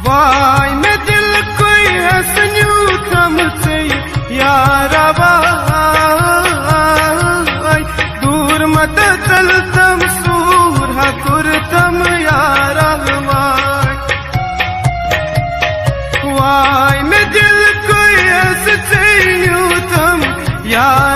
वाय में दिल कोई हसन्यू थम से यारा वाय दूर मत तल तम सूर हकुर तम यारा वाय में दिल कोई हसन्यू थम यारा